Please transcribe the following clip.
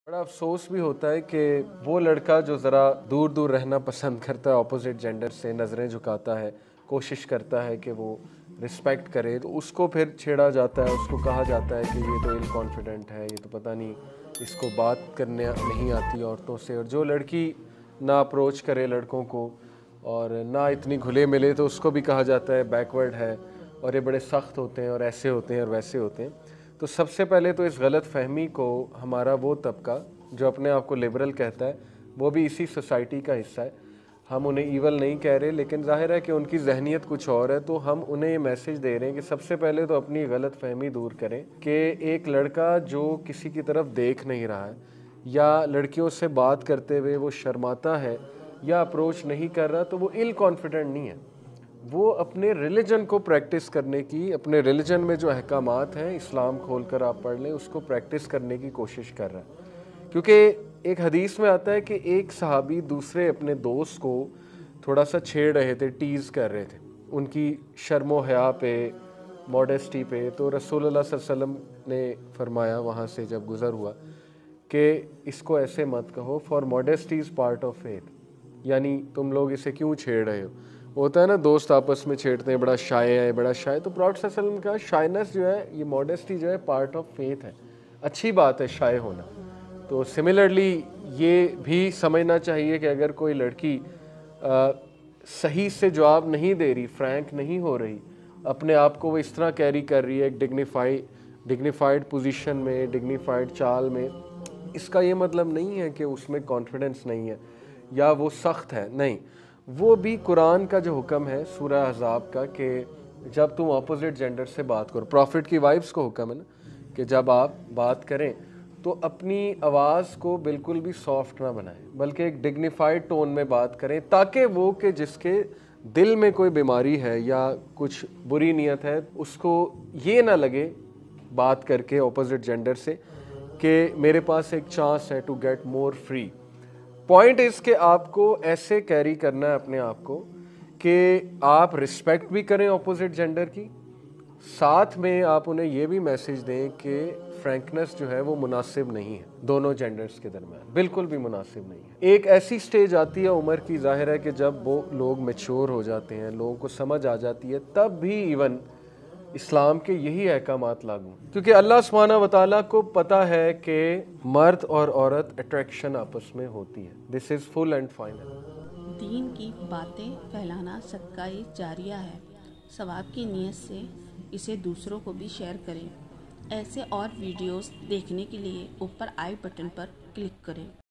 बड़ा अफसोस भी होता है कि वो लड़का जो ज़रा दूर दूर रहना पसंद करता है अपोजिट जेंडर से, नज़रें झुकाता है, कोशिश करता है कि वो रिस्पेक्ट करे, तो उसको फिर छेड़ा जाता है, उसको कहा जाता है कि ये तो इल कॉन्फिडेंट है, ये तो पता नहीं इसको बात करने नहीं आती औरतों से। और जो लड़की ना अप्रोच करे लड़कों को और ना इतनी घुले मिले, तो उसको भी कहा जाता है बैकवर्ड है और ये बड़े सख्त होते हैं और ऐसे होते हैं और वैसे होते हैं। तो सबसे पहले तो इस गलत फहमी को हमारा वो तबका जो अपने आप को लिबरल कहता है, वो भी इसी सोसाइटी का हिस्सा है। हम उन्हें ईवल नहीं कह रहे, लेकिन जाहिर है कि उनकी जहनीत कुछ और है, तो हम उन्हें ये मैसेज दे रहे हैं कि सबसे पहले तो अपनी गलत फहमी दूर करें कि एक लड़का जो किसी की तरफ देख नहीं रहा है या लड़कियों से बात करते हुए वो शर्माता है या अप्रोच नहीं कर रहा, तो वो इल कॉन्फिडेंट नहीं है। वो अपने रिलीजन को प्रैक्टिस करने की, अपने रिलीजन में जो अहकामात हैं, इस्लाम खोलकर आप पढ़ लें, उसको प्रैक्टिस करने की कोशिश कर रहा है। क्योंकि एक हदीस में आता है कि एक सहाबी दूसरे अपने दोस्त को थोड़ा सा छेड़ रहे थे, टीज़ कर रहे थे उनकी शर्मो हया पे, मॉडेस्टी पे। तो रसूलुल्लाह सल्लल्लाहु अलैहि वसल्लम ने फरमाया वहाँ से जब गुज़र हुआ कि इसको ऐसे मत कहो, for modesty is part of faith, यानी तुम लोग इसे क्यों छेड़ रहे हो। होता है ना, दोस्त आपस में छेड़ते हैं, बड़ा शाय है, बड़ा शाय। तो प्रॉफेट सल्लल्लाहु अलैहि वसल्लम का शायनेस जो है, ये मॉडेस्टी जो है, पार्ट ऑफ फेथ है, अच्छी बात है शाय होना। तो सिमिलरली ये भी समझना चाहिए कि अगर कोई लड़की सही से जवाब नहीं दे रही, फ्रैंक नहीं हो रही, अपने आप को वो इस तरह कैरी कर रही है एक डिग्निफाइड पोजीशन में, डिग्निफाइड चाल में, इसका ये मतलब नहीं है कि उसमें कॉन्फिडेंस नहीं है या वो सख्त है, नहीं। वो भी कुरान का जो हुक्म है सूरह अहज़ाब का कि जब तुम अपोजिट जेंडर से बात करो, प्रॉफिट की वाइफ्स को हुक्म है ना कि जब आप बात करें तो अपनी आवाज़ को बिल्कुल भी सॉफ्ट ना बनाएं, बल्कि एक डिग्निफाइड टोन में बात करें, ताकि वो कि जिसके दिल में कोई बीमारी है या कुछ बुरी नीयत है, उसको ये ना लगे बात करके अपोजिट जेंडर से कि मेरे पास एक चांस है to get more free. Point is कि आपको ऐसे कैरी करना है अपने आप को कि आप रिस्पेक्ट भी करें अपोजिट जेंडर की, साथ में आप उन्हें ये भी मैसेज दें कि फ्रैंकनेस जो है वो मुनासिब नहीं है दोनों जेंडर्स के दरमियान, बिल्कुल भी मुनासिब नहीं है। एक ऐसी स्टेज आती है उम्र की, जाहिर है कि जब वो लोग मैच्योर हो जाते हैं, लोगों को समझ आ जाती है, तब भी इवन इस्लाम के यही अहकामात लागू, क्योंकि अल्लाह सुब्हानहू व तआला को पता है कि मर्द और औरत अट्रैक्शन आपस में होती है। This is full and final. दीन की बातें फैलाना सदका जारिया है। सवाब की नीयत से इसे दूसरों को भी शेयर करें। ऐसे और वीडियोस देखने के लिए ऊपर आई बटन पर क्लिक करें।